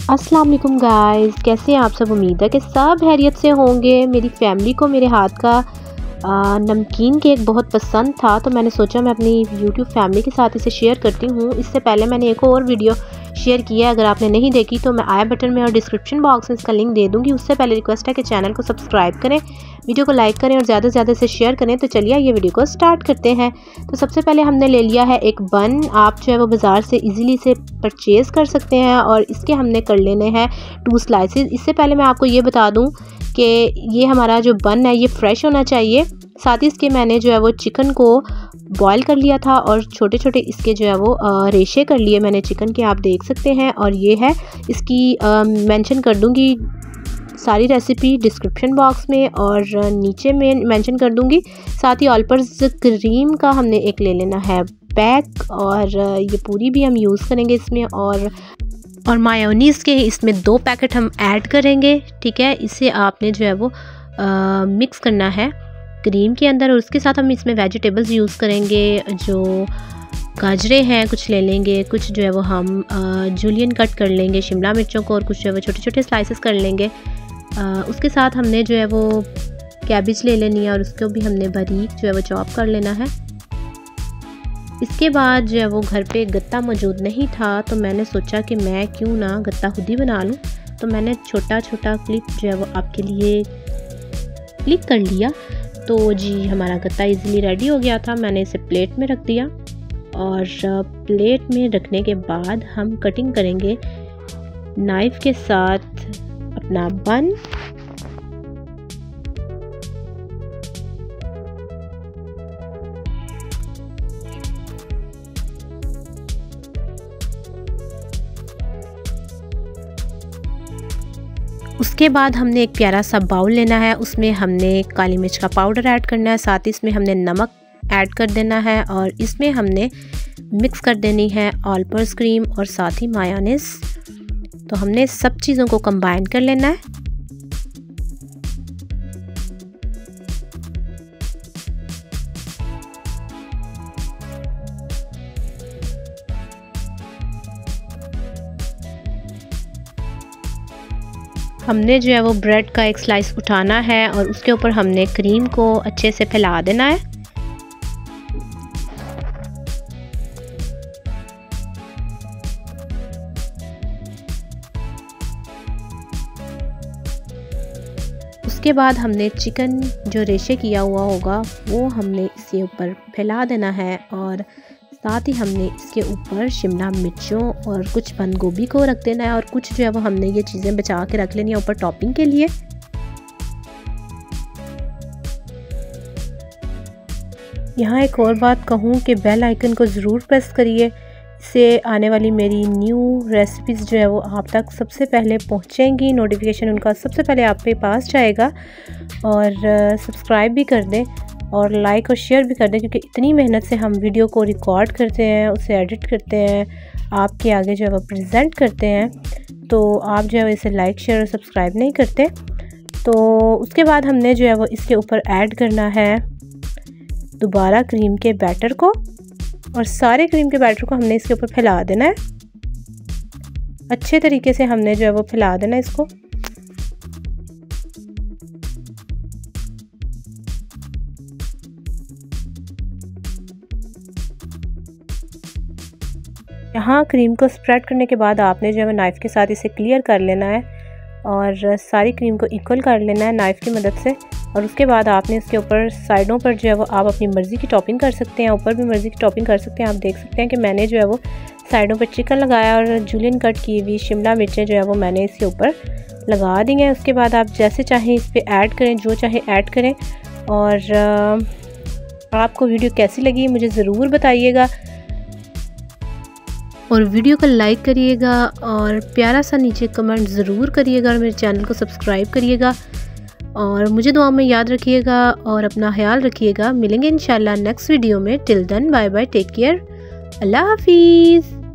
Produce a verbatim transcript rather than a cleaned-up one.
अस्सलाम वालेकुम गाइस, कैसे हैं आप सब। उम्मीद है कि सब खैरियत से होंगे। मेरी फैमिली को मेरे हाथ का आ, नमकीन केक बहुत पसंद था, तो मैंने सोचा मैं अपनी यूट्यूब फैमिली के साथ इसे शेयर करती हूँ। इससे पहले मैंने एक और वीडियो शेयर किया है, अगर आपने नहीं देखी तो मैं आई बटन में और डिस्क्रिप्शन बॉक्स में इसका लिंक दे दूँगी। उससे पहले रिक्वेस्ट है कि चैनल को सब्सक्राइब करें, वीडियो को लाइक करें और ज़्यादा से ज़्यादा इसे शेयर करें। तो चलिए ये वीडियो को स्टार्ट करते हैं। तो सबसे पहले हमने ले लिया है एक बन। आप जो है वो बाज़ार से इजीली से परचेज़ कर सकते हैं और इसके हमने कर लेने हैं टू स्लाइसेस। इससे पहले मैं आपको ये बता दूं कि ये हमारा जो बन है ये फ्रेश होना चाहिए। साथ ही इसके मैंने जो है वो चिकन को बॉईल कर लिया था और छोटे छोटे इसके जो है वो रेशे कर लिए मैंने चिकन के, आप देख सकते हैं। और ये है इसकी मेंशन कर दूंगी सारी रेसिपी डिस्क्रिप्शन बॉक्स में और नीचे में मेंशन कर दूंगी। साथ ही ऑलपर्स क्रीम का हमने एक ले लेना है पैक, और ये पूरी भी हम यूज़ करेंगे इसमें। और और मायोनीज़ के इसमें दो पैकेट हम ऐड करेंगे, ठीक है। इसे आपने जो है वो आ, मिक्स करना है क्रीम के अंदर, और उसके साथ हम इसमें वेजिटेबल्स यूज़ करेंगे। जो गाजरें हैं कुछ ले लेंगे, कुछ जो है वो हम जूलियन कट कर लेंगे शिमला मिर्चों को, और कुछ जो है वो छोटे छोटे स्लाइसेस कर लेंगे। आ, उसके साथ हमने जो है वो कैबिज ले लेनी है और उसको भी हमने बारीक जो है वो चॉप कर लेना है। इसके बाद जो है वो घर पे गत्ता मौजूद नहीं था, तो मैंने सोचा कि मैं क्यों ना गत्ता खुद ही बना लूँ। तो मैंने छोटा छोटा क्लिप जो है वो आपके लिए क्लिक कर लिया। तो जी हमारा गत्ता इजीली रेडी हो गया था। मैंने इसे प्लेट में रख दिया, और प्लेट में रखने के बाद हम कटिंग करेंगे नाइफ़ के साथ अपना बन। उसके बाद हमने एक प्यारा सा बाउल लेना है, उसमें हमने काली मिर्च का पाउडर ऐड करना है, साथ ही इसमें हमने नमक ऐड कर देना है, और इसमें हमने मिक्स कर देनी है ऑलपर्स क्रीम और साथ ही मायोनीज़। तो हमने सब चीज़ों को कंबाइन कर लेना है। हमने जो है वो ब्रेड का एक स्लाइस उठाना है और उसके ऊपर हमने क्रीम को अच्छे से फैला देना है। उसके बाद हमने चिकन जो रेशे किया हुआ होगा वो हमने इसके ऊपर फैला देना है, और साथ ही हमने इसके ऊपर शिमला मिर्चों और कुछ बंद गोभी को रख देना है, और कुछ जो है वो हमने ये चीज़ें बचा के रख लेनी है ऊपर टॉपिंग के लिए। यहाँ एक और बात कहूँ कि बेल आइकन को ज़रूर प्रेस करिए, इससे आने वाली मेरी न्यू रेसिपीज़ जो है वो आप तक सबसे पहले पहुँचेंगी, नोटिफिकेशन उनका सबसे पहले आपके पास जाएगा। और सब्सक्राइब भी कर दें और लाइक और शेयर भी कर दें, क्योंकि इतनी मेहनत से हम वीडियो को रिकॉर्ड करते हैं, उसे एडिट करते हैं, आपके आगे जो है वो प्रेजेंट करते हैं, तो आप जो है वो इसे लाइक शेयर और सब्सक्राइब नहीं करते। तो उसके बाद हमने जो है वो इसके ऊपर ऐड करना है दोबारा क्रीम के बैटर को, और सारे क्रीम के बैटर को हमने इसके ऊपर फैला देना है। अच्छे तरीके से हमने जो है वो फैला देना है इसको। यहाँ क्रीम को स्प्रेड करने के बाद आपने जो है नाइफ़ के साथ इसे क्लियर कर लेना है और सारी क्रीम को इक्वल कर लेना है नाइफ़ की मदद से। और उसके बाद आपने इसके ऊपर साइडों पर जो है वो आप अपनी मर्ज़ी की टॉपिंग कर सकते हैं, ऊपर भी मर्ज़ी की टॉपिंग कर सकते हैं। आप देख सकते हैं कि मैंने जो है वो साइडों पर चिकन लगाया और जूलियन कट की हुई शिमला मिर्चें जो है वो मैंने इसके ऊपर लगा दी हैं। उसके बाद आप जैसे चाहें इस पर ऐड करें, जो चाहें ऐड करें। और आपको वीडियो कैसी लगी मुझे ज़रूर बताइएगा, और वीडियो को लाइक करिएगा और प्यारा सा नीचे कमेंट ज़रूर करिएगा, और मेरे चैनल को सब्सक्राइब करिएगा, और मुझे दुआ में याद रखिएगा और अपना ख्याल रखिएगा। मिलेंगे इंशाल्लाह नेक्स्ट वीडियो में। Till then bye bye, take care, अल्लाह हाफिज़।